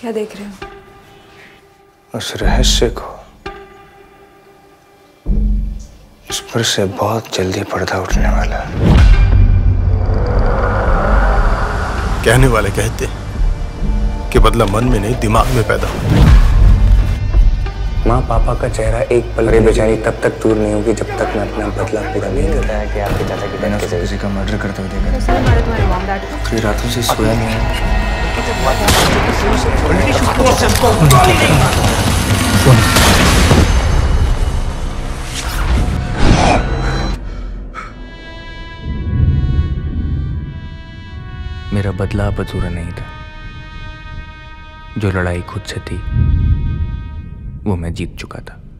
क्या देख रहे हो? उस रहस्य को, उस पर से बहुत जल्दी पर्दा उठने वाला है। कहने वाले कहते कि बदला मन में नहीं दिमाग में पैदा होता है। माँ पापा का चेहरा एक पल बेचारी तब तक दूर नहीं होगी जब तक मैं अपना बदला पूरा नहीं करता है कि आपके चाचा की बहन से किसी का मर्डर करते हुए देखा। कई रातों से सोया नहीं है। मेरा बदला अब अधूरा नहीं था। जो लड़ाई खुद से थी वो मैं जीत चुका था।